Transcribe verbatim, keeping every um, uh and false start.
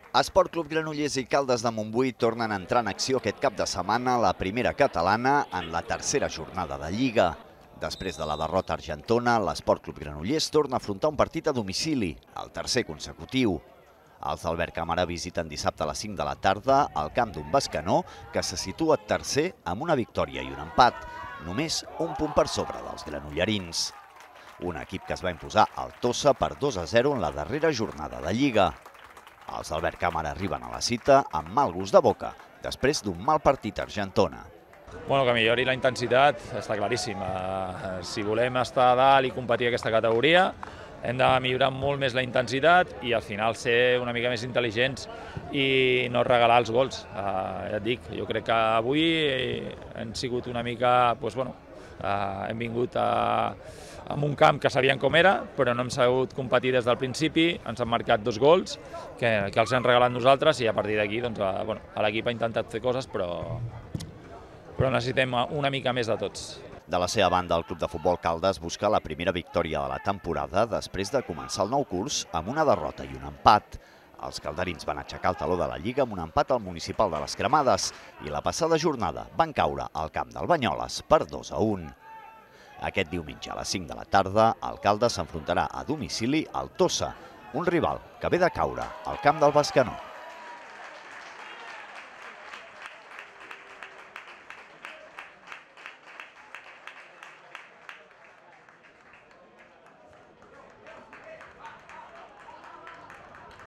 Esport Club Granollers i Caldes de Montbui tornen a entrar en acció aquest cap de setmana a la primera catalana en la tercera jornada de Lliga. Després de la derrota argentona, l'Esport Club Granollers torna a afrontar un partit a domicili, el tercer consecutiu. Els d'Albert Càmera visiten dissabte a les cinc de la tarda al camp d'un Bescanó que se situa tercer amb una victòria i un empat, només un punt per sobre dels granollerins. Un equip que es va imposar al Tossa per dos a zero en la darrera jornada de Lliga. Els d'Albert Càmera arriben a la cita amb mal gust de boca, després d'un mal partit a Argentona. Bueno, que millori la intensitat està claríssim. Si volem estar a dalt i competir a aquesta categoria, hem de millorar molt més la intensitat i al final ser una mica més intel·ligents i no regalar els gols. Ja et dic, jo crec que avui hem sigut una mica, doncs, bueno, hem vingut a, amb un camp que sabien com era, però no hem sabut competir des del principi, ens han marcat dos gols que, que els hem regalat nosaltres i a partir d'aquí doncs, bueno, l'equip ha intentat fer coses, però, però necessitem una mica més de tots. De la seva banda, el Club de Futbol Caldes busca la primera victòria de la temporada després de començar el nou curs amb una derrota i un empat. Els calderins van aixecar el taló de la Lliga amb un empat al municipal de les Cremades i la passada jornada van caure al camp del Banyoles per dos a un. Aquest diumenge a les cinc de la tarda, el Caldes s'enfrontarà a domicili al Tossa, un rival que ve de caure al camp del Bescanó.